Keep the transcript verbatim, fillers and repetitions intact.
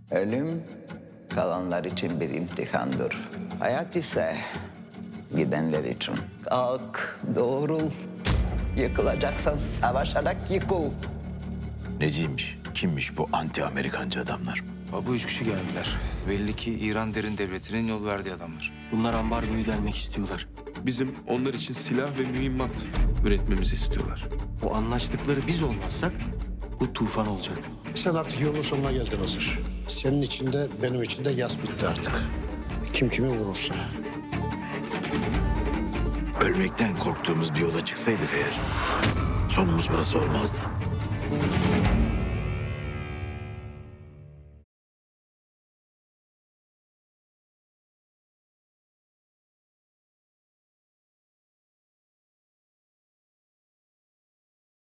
Ölüm kalanlar için bir imtihandır. Hayat ise gidenler için. Kalk, doğrul. Yıkılacaksan savaşarak yıkıl. Neciymiş, kimmiş bu anti-Amerikancı adamlar? Bu üç kişi geldiler. Belli ki İran derin devletinin yol verdiği adamlar. Bunlar ambargoyu delmek istiyorlar. Bizim onlar için silah ve mühimmat üretmemizi istiyorlar. O anlaştıkları biz olmazsak bu tufan olacak. Sen artık yolun sonuna geldin Hazır. Senin için de benim için de yaz bitti artık. Kim kimi vurursa. Ölmekten korktuğumuz bir yola çıksaydık eğer, sonumuz burası olmazdı.